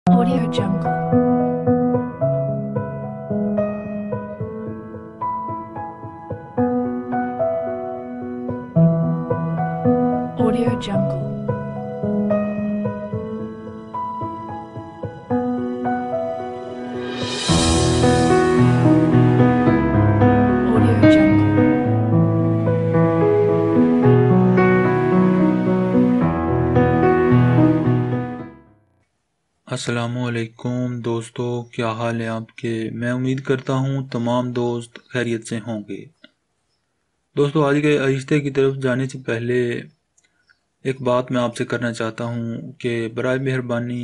Audio Jungle. Audio Jungle. Audio Jungle. السلام علیکم دوستو، کیا حال ہے آپ کے؟ میں امید کرتا ہوں تمام دوست خیریت سے ہوں گے۔ دوستو، آج کے رشتے کی طرف جانے سے پہلے ایک بات میں آپ سے کرنا چاہتا ہوں کہ برائے مہربانی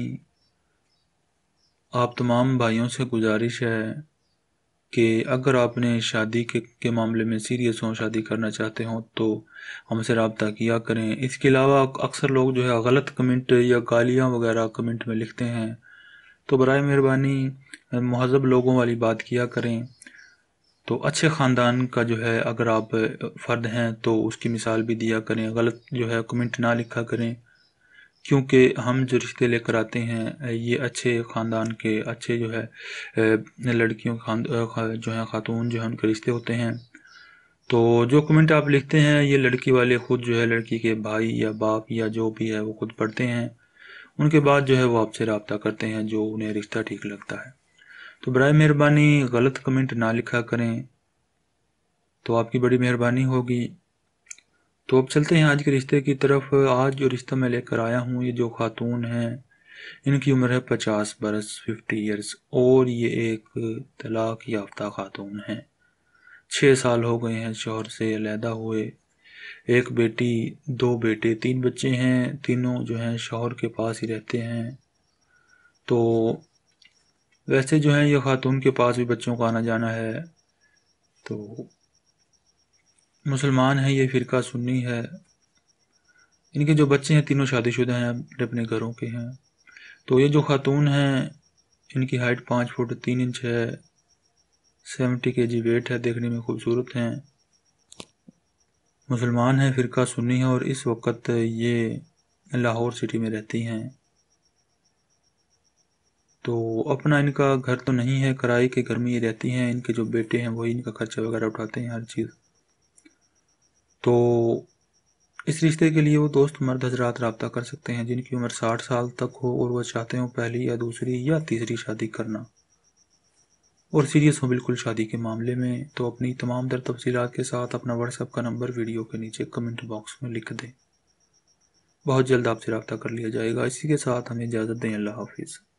آپ تمام بھائیوں سے گزارش ہے کہ اگر آپ نے شادی کے معاملے میں سیریس ہوں، شادی کرنا چاہتے ہوں تو ہم سے رابطہ کیا کریں۔ اس کے علاوہ اکثر لوگ جو ہے غلط کمنٹ یا گالیاں وغیرہ کمنٹ میں لکھتے ہیں، تو برائے مہربانی مہذب لوگوں والی بات کیا کریں۔ تو اچھے خاندان کا جو ہے اگر آپ فرد ہیں تو اس کی مثال بھی دیا کریں، غلط جو ہے کمنٹ نہ لکھا کریں، کیونکہ ہم جو رشتے لے کر آتے ہیں یہ اچھے خاندان کے، اچھے جو ہے لڑکیوں جو ہیں خاتون جو ہیں ان کے رشتے ہوتے ہیں۔ تو جو کمنٹ آپ لکھتے ہیں یہ لڑکی والے خود جو ہے لڑکی کے بھائی یا باپ یا جو بھی ہے وہ خود پڑھتے ہیں، ان کے بعد جو ہے وہ آپ سے رابطہ کرتے ہیں جو انہیں رشتہ ٹھیک لگتا ہے۔ تو برائے مہربانی غلط کمنٹ نہ لکھا کریں، تو آپ کی بڑی مہربانی ہوگی۔ تو اب چلتے ہیں آج کے رشتے کی طرف۔ آج جو رشتہ میں لے کر آیا ہوں، یہ جو خاتون ہیں ان کی عمر ہے 50 برس 50 ایئرس، اور یہ ایک طلاق یافتہ خاتون ہیں۔ 6 سال ہو گئے ہیں شوہر سے علیحدہ ہوئے، ایک بیٹی، 2 بیٹے، 3 بچے ہیں، تینوں جو ہیں شوہر کے پاس ہی رہتے ہیں۔ تو ویسے جو ہیں یہ خاتون کے پاس بھی بچوں کا آنا جانا ہے، تو مسلمان ہے، یہ فرقہ سنی ہے۔ ان کے جو بچے ہیں تینوں شادی شدہ ہیں، اپنے اپنے گھروں کے ہیں۔ تو یہ جو خاتون ہیں ان کی ہائٹ 5 فٹ 3 انچ ہے، 70 kg ویٹ ہے، دیکھنے میں خوبصورت ہیں، مسلمان ہیں، فرقہ سنی ہے، اور اس وقت یہ لاہور سٹی میں رہتی ہیں۔ تو اپنا ان کا گھر تو نہیں ہے، کرائے کے گھر میں یہ رہتی ہیں، ان کے جو بیٹے ہیں وہی ان کا خرچہ وغیرہ اٹھاتے ہیں، ہر چیز۔ تو اس رشتے کے لیے وہ دوست مرد حضرات رابطہ کر سکتے ہیں جن کی عمر 60 سال تک ہو اور وہ چاہتے ہوں پہلی یا دوسری یا تیسری شادی کرنا، اور سیریس ہوں بالکل شادی کے معاملے میں۔ تو اپنی تمام تر تفصیلات کے ساتھ اپنا واٹس ایپ کا نمبر ویڈیو کے نیچے کمنٹ باکس میں لکھ دیں، بہت جلد آپ سے رابطہ کر لیا جائے گا۔ اسی کے ساتھ ہمیں اجازت دیں، اللہ حافظ۔